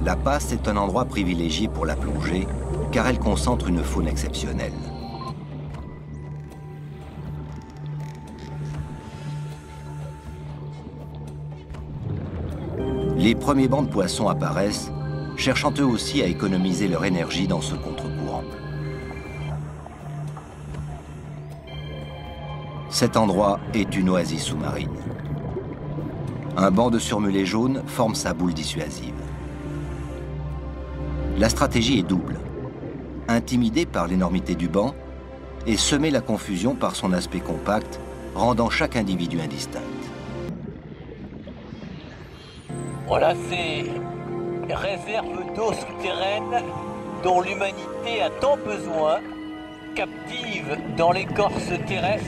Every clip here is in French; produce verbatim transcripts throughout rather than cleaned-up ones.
La Passe est un endroit privilégié pour la plongée, car elle concentre une faune exceptionnelle. Les premiers bancs de poissons apparaissent, cherchant eux aussi à économiser leur énergie dans ce contre-courant. Cet endroit est une oasis sous-marine. Un banc de surmulets jaunes forme sa boule dissuasive. La stratégie est double. Intimider par l'énormité du banc et semer la confusion par son aspect compact, rendant chaque individu indistinct. Voilà ces réserves d'eau souterraine dont l'humanité a tant besoin, captive dans l'écorce terrestre.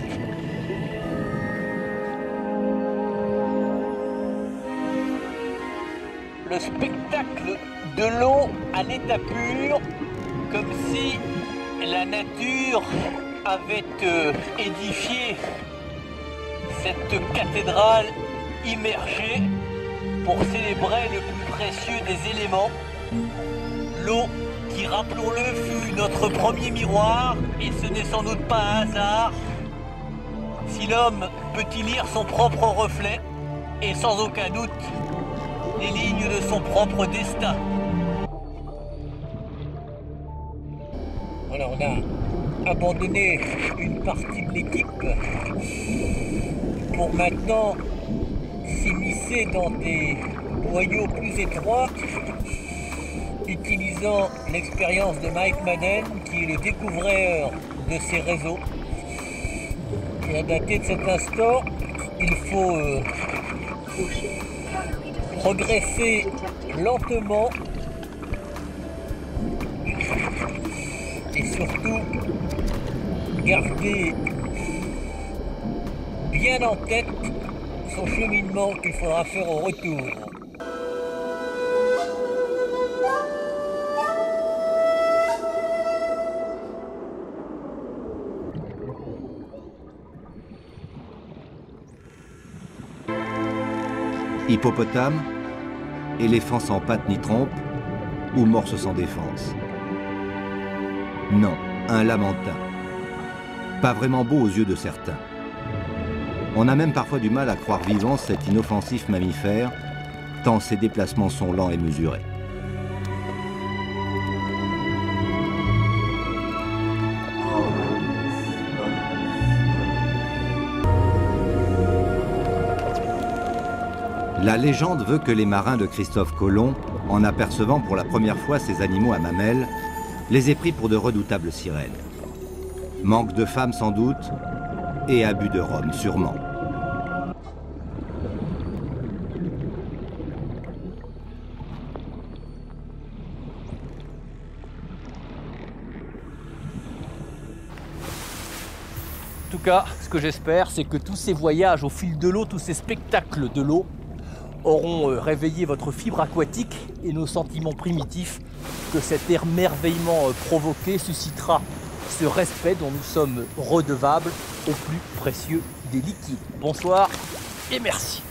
Le spectacle de l'eau à l'état pur, comme si la nature avait euh, édifié cette cathédrale immergée pour célébrer le plus précieux des éléments, l'eau qui, rappelons-le, fut notre premier miroir, et ce n'est sans doute pas un hasard si l'homme peut y lire son propre reflet et sans aucun doute les lignes de son propre destin. Voilà, on a abandonné une partie de l'équipe pour maintenant s'immiscer dans des boyaux plus étroits, utilisant l'expérience de Mike Madden, qui est le découvreur de ces réseaux. Et à dater de cet instant, il faut euh, progresser lentement et surtout garder bien en tête son cheminement qu'il faudra faire au retour. Hippopotame, éléphant sans pattes ni trompe, ou morse sans défense. Non, un lamentin. Pas vraiment beau aux yeux de certains. On a même parfois du mal à croire vivant cet inoffensif mammifère, tant ses déplacements sont lents et mesurés. La légende veut que les marins de Christophe Colomb, en apercevant pour la première fois ces animaux à mamelles, les aient pris pour de redoutables sirènes. Manque de femmes sans doute, et abus de rhum sûrement. En tout cas, ce que j'espère, c'est que tous ces voyages au fil de l'eau, tous ces spectacles de l'eau, auront réveillé votre fibre aquatique et nos sentiments primitifs, que cet émerveillement provoqué suscitera ce respect dont nous sommes redevables au plus précieux des liquides. Bonsoir et merci.